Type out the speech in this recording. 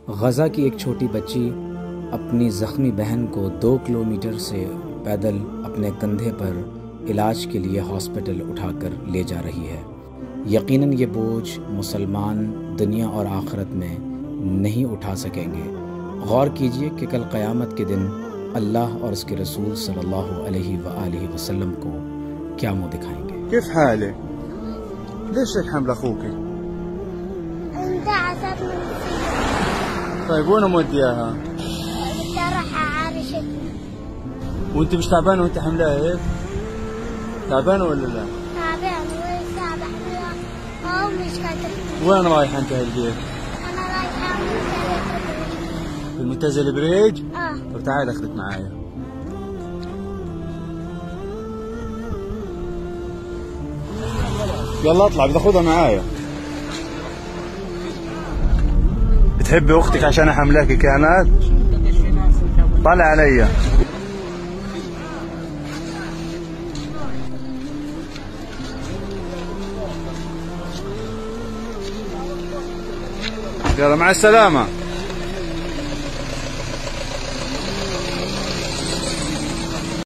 गज़ा की एक छोटी बच्ची अपनी ज़ख्मी बहन को 2 किलोमीटर से पैदल अपने कंधे पर इलाज के लिए हॉस्पिटल उठाकर ले जा रही है। यकीनन ये बोझ मुसलमान दुनिया और आखिरत में नहीं उठा सकेंगे। गौर कीजिए कि कल क़यामत के दिन अल्लाह और उसके रसूल सल्लल्लाहु अलैहि वसल्लम को क्या मुँह दिखाएंगे। كيف حالك؟ ليش هيك حامل اخوك؟ انتعست من طيب وين مودياها؟ بدي اروح اعالجتها. وانت مش تعبانه وانت حاملها هيك؟ تعبانه ولا لا؟ تعبان ولسه بحملها ومش قادرة. وين رايحه انت هالليل؟ انا رايحة في المنتزه البريج؟ اه. طب تعال اخذك معايا. يلا اطلع بدي اخذها معايا. بتحبي اختك عشان حملاكي كانت؟ طلع عليا. يلا مع السلامة.